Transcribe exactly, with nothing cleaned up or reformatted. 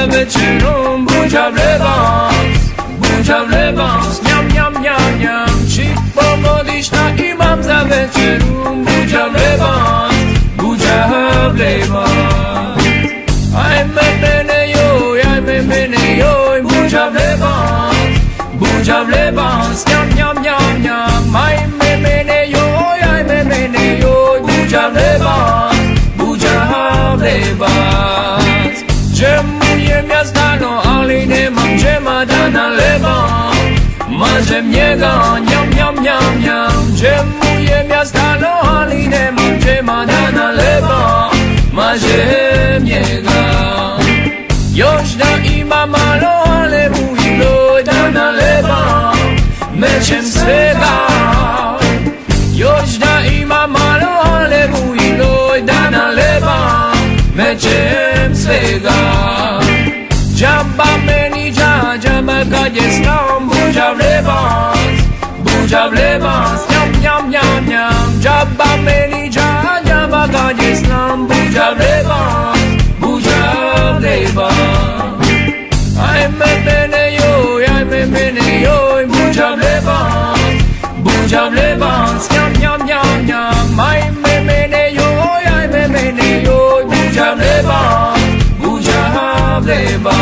vecherum, buja levans, buja levans, nyam nyam nyam nyam. Chipo modishna imam za vecherum, buja levans, buja levans. I'm a mene yo, I'm a mene yo, buja levans, buja levans, nyam nyam nyam nyam. I'm a mene yo, I'm a mene yo, buja levans, buja levans. Dżemuję miasta, no ale nie mam dżema dana lewa. Marzem niego, niam niam niam niam. Dżemuję miasta, no ale nie mam dżema dana lewa. Marzem niego. Już da ima malo, ale mój lo dana lewa. Meczem swega. Już da ima malo, ale mój lo dana lewa. Meczem swega. Jabba meni ja, jabba kajes nam, buja levans, buja levans, nyam nyam nyam nyam. Jabba meni ja, jabba kajes nam, buja levans, buja levans. I'm a mene yo, I'm a mene yo, buja levans, buja levans, nyam nyam nyam nyam. I'm a mene yo, I'm a mene yo, buja levans, buja levans.